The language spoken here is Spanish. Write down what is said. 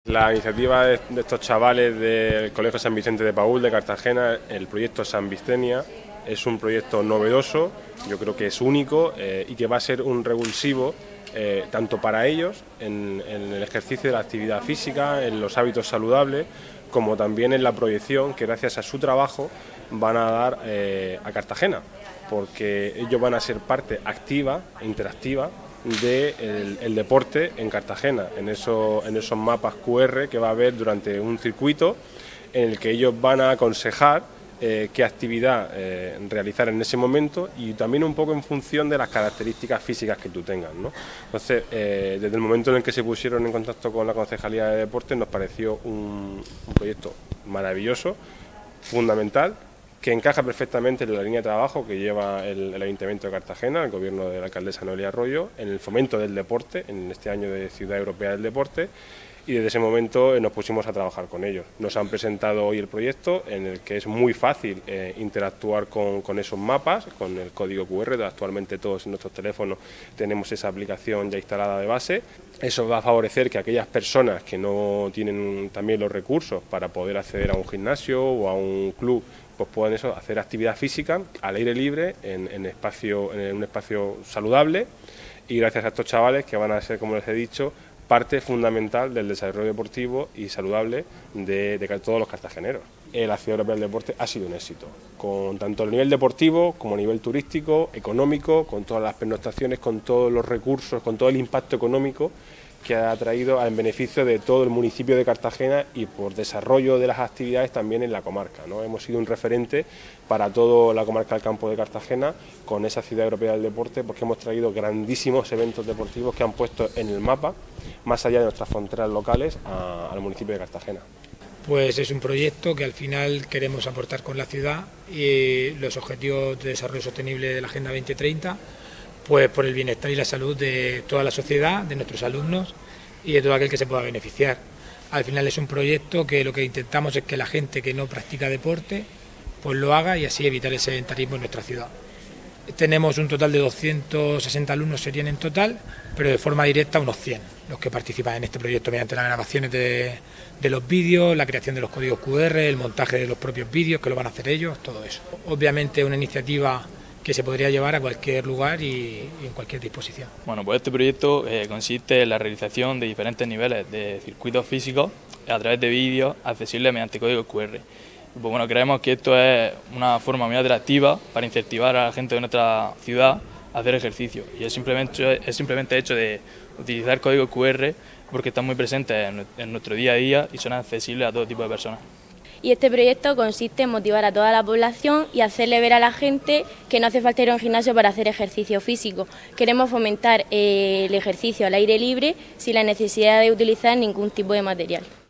La iniciativa de estos chavales del Colegio San Vicente de Paúl de Cartagena, el proyecto San Victenia, es un proyecto novedoso, yo creo que es único y que va a ser un revulsivo tanto para ellos en el ejercicio de la actividad física, en los hábitos saludables, como también en la proyección que gracias a su trabajo van a dar a Cartagena, porque ellos van a ser parte activa e interactiva del deporte en Cartagena, en esos mapas QR que va a haber durante un circuito en el que ellos van a aconsejar qué actividad realizar en ese momento y también un poco en función de las características físicas que tú tengas, ¿no? Entonces, desde el momento en el que se pusieron en contacto con la Concejalía de Deportes nos pareció un proyecto maravilloso, fundamental, que encaja perfectamente en la línea de trabajo que lleva el Ayuntamiento de Cartagena, el gobierno de la alcaldesa Noelia Arroyo, en el fomento del deporte, en este año de Ciudad Europea del Deporte, y desde ese momento nos pusimos a trabajar con ellos. Nos han presentado hoy el proyecto en el que es muy fácil interactuar con esos mapas, con el código QR, actualmente todos en nuestros teléfonos tenemos esa aplicación ya instalada de base. Eso va a favorecer que aquellas personas que no tienen también los recursos para poder acceder a un gimnasio o a un club, pues puedan hacer actividad física al aire libre en un espacio saludable, y gracias a estos chavales que van a ser, como les he dicho, parte fundamental del desarrollo deportivo y saludable de todos los cartageneros. La Ciudad Europea del Deporte ha sido un éxito, con tanto el nivel deportivo como a nivel turístico, económico, con todas las pernoctaciones, con todos los recursos, con todo el impacto económico que ha traído en beneficio de todo el municipio de Cartagena y por desarrollo de las actividades también en la comarca, ¿no? Hemos sido un referente para toda la comarca del Campo de Cartagena con esa Ciudad Europea del Deporte, porque hemos traído grandísimos eventos deportivos que han puesto en el mapa, más allá de nuestras fronteras locales, al municipio de Cartagena. Pues es un proyecto que al final queremos aportar con la ciudad y los objetivos de desarrollo sostenible de la Agenda 2030, pues por el bienestar y la salud de toda la sociedad, de nuestros alumnos y de todo aquel que se pueda beneficiar. Al final es un proyecto que lo que intentamos es que la gente que no practica deporte pues lo haga y así evitar el sedentarismo en nuestra ciudad. Tenemos un total de 260 alumnos serían en total, pero de forma directa unos 100 los que participan en este proyecto mediante las grabaciones de los vídeos, la creación de los códigos QR, el montaje de los propios vídeos que lo van a hacer ellos, todo eso. Obviamente una iniciativa que se podría llevar a cualquier lugar y en cualquier disposición. Bueno, pues este proyecto consiste en la realización de diferentes niveles de circuitos físicos a través de vídeos accesibles mediante código QR. Pues bueno, creemos que esto es una forma muy atractiva para incentivar a la gente de nuestra ciudad a hacer ejercicio, y es simplemente hecho de utilizar código QR porque están muy presentes en nuestro día a día y son accesibles a todo tipo de personas. Y este proyecto consiste en motivar a toda la población y hacerle ver a la gente que no hace falta ir a un gimnasio para hacer ejercicio físico. Queremos fomentar el ejercicio al aire libre sin la necesidad de utilizar ningún tipo de material.